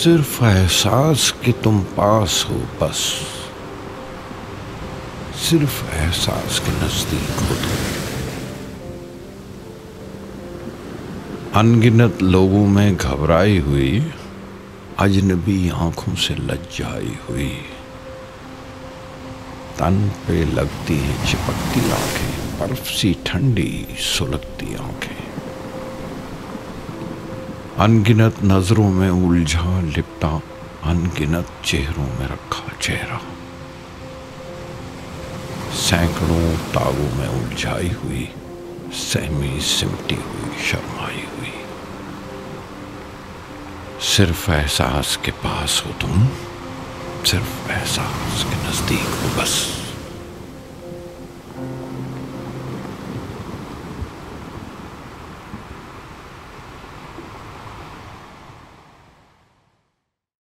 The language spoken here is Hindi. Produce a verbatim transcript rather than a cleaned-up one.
सिर्फ एहसास कि तुम पास हो बस, सिर्फ एहसास के नजदीक हो तुम। अनगिनत लोगों में घबराई हुई, अजनबी आंखों से लज्जाई हुई, तन पे लगती हैं चिपकती आंखें, बर्फ सी ठंडी सुलगती आंखें। अनगिनत नजरों में उलझा लिपटा, अनगिनत चेहरों में रखा चेहरा, सैकड़ों तागों में उलझाई हुई, सहमी सिमटी हुई, शर्माई हुई। सिर्फ एहसास के पास हो तुम, सिर्फ एहसास के नजदीक हो बस।